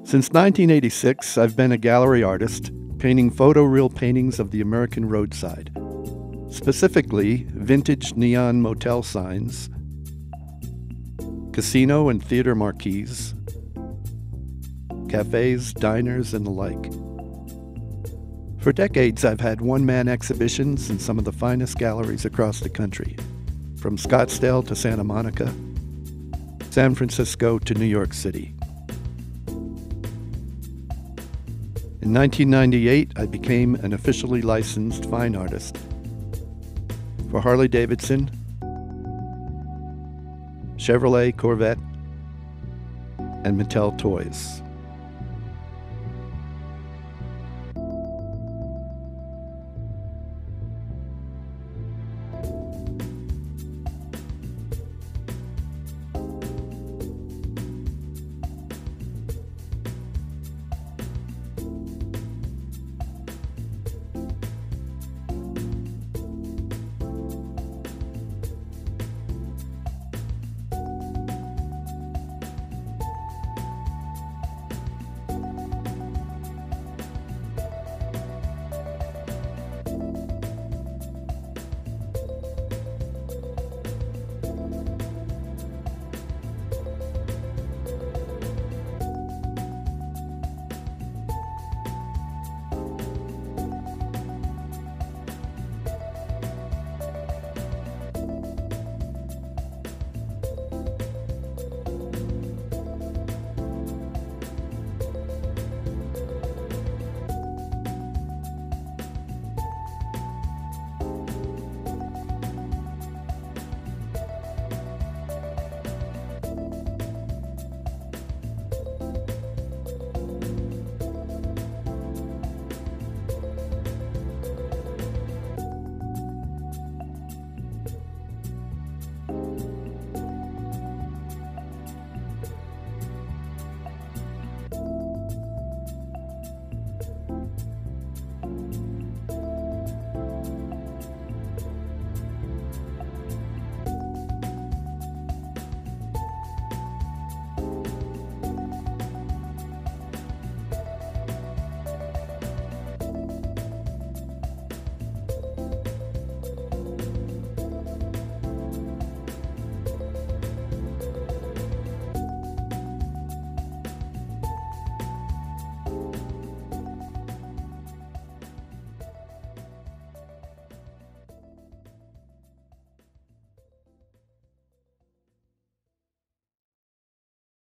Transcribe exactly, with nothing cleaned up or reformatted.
Since nineteen eighty-six, I've been a gallery artist, painting photoreal paintings of the American roadside, specifically vintage neon motel signs, casino and theater marquees, cafes, diners, and the like. For decades, I've had one-man exhibitions in some of the finest galleries across the country, from Scottsdale to Santa Monica, San Francisco to New York City. In nineteen ninety-eight, I became an officially licensed fine artist for Harley-Davidson, Chevrolet, Corvette, and Mattel toys.